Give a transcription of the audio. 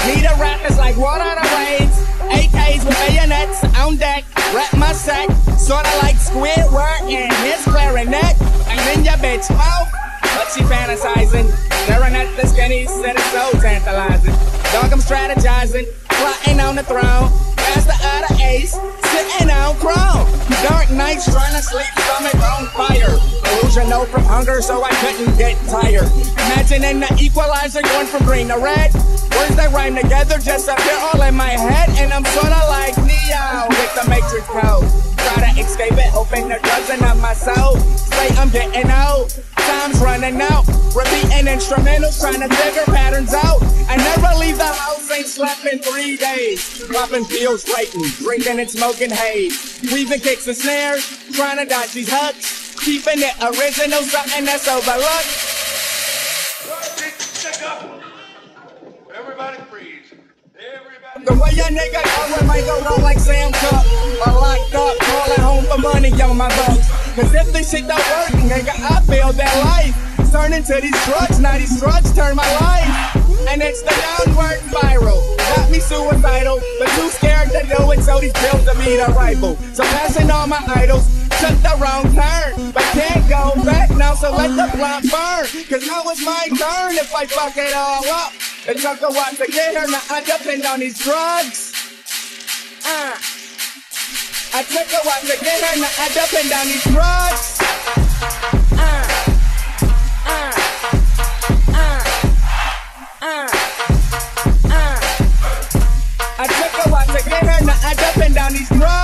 Need a rappers like water on the waves. AKs with bayonets on deck. Rap my sack, sorta like Squidward and his clarinet. And then your bitch mouth, but she fantasizing. Staring at the skinnies, said it's so tantalizing. Dog, I'm strategizing, plotting on the throne. Master of the ace, sitting on chrome. Dark nights trying to sleep, stomach on fire. Delusional from hunger, so I couldn't get tired. Imagining the equalizer going from green to red. Words that rhyme together just appear all in my head. And I'm sorta like Neo with the Matrix code. Try to escape it, hoping the dozen of my soul. Say I'm getting old, time's running out. Repeating instrumentals, trying to figure patterns out. I never leave the house, ain't slept in 3 days. Dropping pills, writing, drinking and smoking haze. Weaving kicks and snares, trying to dodge these hooks. Keeping it original, something that's overlooked. Check up. Everybody freeze. Everybody. The way a nigga go, it might go wrong like Sam Cooke. Or locked up, calling home for money on my books. Cause if this shit don't work, nigga, I feel that life turn into these drugs, now these drugs turn my life. And it's the downward spiral, got me suicidal, but too scared to do it, so these pills to me the rival. So passing all my idols, took the wrong turn, but can't go back now, so let the blunt burn. Cause now it's my turn if I fuck it all up. It took a while to get here, now I depend on these drugs. I took a while to get here, now I depend on these drugs. I took a while to get here, now I depend on these drugs.